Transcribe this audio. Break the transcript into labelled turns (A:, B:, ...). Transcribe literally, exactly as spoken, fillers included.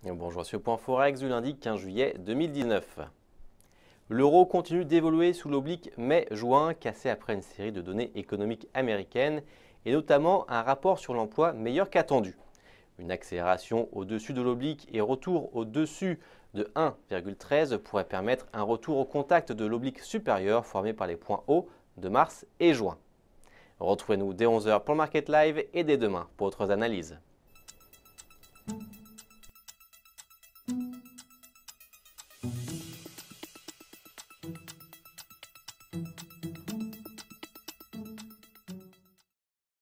A: Bonjour, sur Point Forex du lundi quinze juillet deux mille dix-neuf. L'euro continue d'évoluer sous l'oblique mai-juin, cassé après une série de données économiques américaines et notamment un rapport sur l'emploi meilleur qu'attendu. Une accélération au-dessus de l'oblique et retour au-dessus de un virgule treize pourrait permettre un retour au contact de l'oblique supérieur formé par les points hauts de mars et juin. Retrouvez-nous dès onze heures pour le Market Live et dès demain pour autres analyses.